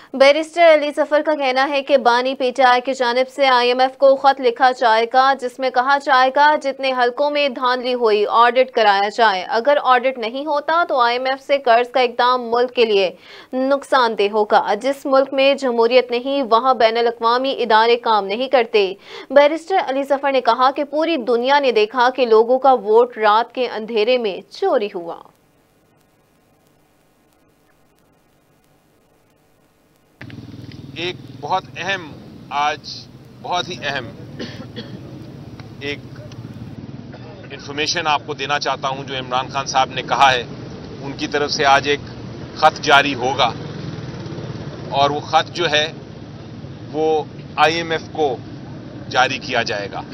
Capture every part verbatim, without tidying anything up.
Barrister Ali Zafar کا کہنا ہے کہ بانی پی ٹی آئی کی جانب سے آئی ایم ایف کو خط لکھا جائے گا جس میں کہا جائے گا جتنے حلقوں میں دھاندلی ہوئی آڈٹ کرایا جائے. اگر آڈٹ نہیں ہوتا تو آئی ایم ایف سے قرض کا اقدام ملک کے لیے نقصان دہ ہوگا. جس ملک میں جمہوریت نہیں وہاں بین الاقوامی ادارے کام نہیں کرتے. بیرسٹر علی ظفر نے کہا کہ پوری دنیا نے دیکھا کہ لوگوں کا ووٹ رات کے اندھیرے میں چوری ہوا. ایک بہت اہم آج بہت ہی اہم ایک انفارمیشن آپ کو دینا چاہتا ہوں جو عمران خان صاحب نے کہا ہے. ان کی طرف سے آج ایک خط جاری ہوگا اور وہ خط جو ہے وہ آئی ایم ایف کو جاری کیا جائے گا.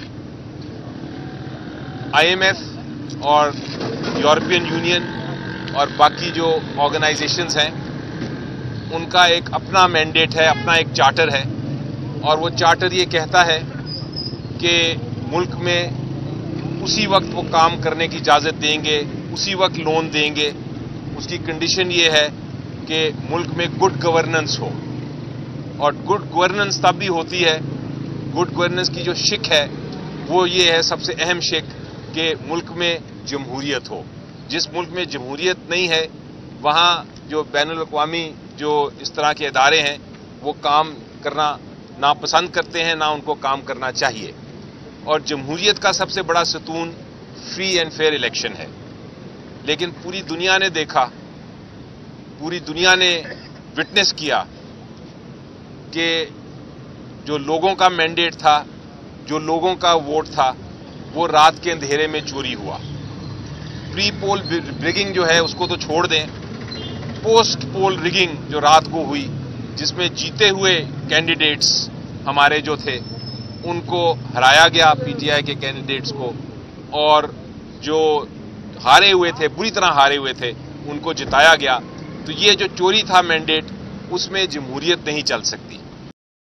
آئی ایم ایف اور یورپین یونین اور باقی جو آرگنائزیشنز ہیں ان کا ایک اپنا مینڈیٹ ہے, اپنا ایک چارٹر ہے, اور وہ چارٹر یہ کہتا ہے کہ ملک میں اسی وقت وہ کام کرنے کی اجازت دیں گے, اسی وقت لون دیں گے. اس کی کنڈیشن یہ ہے کہ ملک میں گڈ گورننس ہو, اور گڈ گورننس تب بھی ہوتی ہے, گڈ گورننس کی جو شک ہے وہ یہ ہے سب سے اہم شک کہ ملک میں جمہوریت ہو. جس ملک میں جمہوریت نہیں ہے وہاں جو بین الاقوامی جو اس طرح کے ادارے ہیں وہ کام کرنا ناپسند کرتے ہیں, نہ ان کو کام کرنا چاہیے. اور جمہوریت کا سب سے بڑا ستون فری اینڈ فیئر الیکشن ہے. لیکن پوری دنیا نے دیکھا, پوری دنیا نے وٹنس کیا کہ جو لوگوں کا مینڈیٹ تھا, جو لوگوں کا ووٹ تھا, وہ رات کے اندھیرے میں چوری ہوا. پری پول ریگنگ جو ہے اس کو تو چھوڑ دیں, پوسٹ پول ریگنگ جو رات کو ہوئی جس میں جیتے ہوئے کینڈیڈیٹس ہمارے جو تھے ان کو ہرایا گیا, پی ٹی آئی کے کینڈیڈیٹس کو, اور جو ہارے ہوئے تھے, بری طرح ہارے ہوئے تھے, ان کو جتایا گیا. تو یہ جو چوری تھا مینڈیٹ, اس میں جمہوریت نہیں چل سکتی.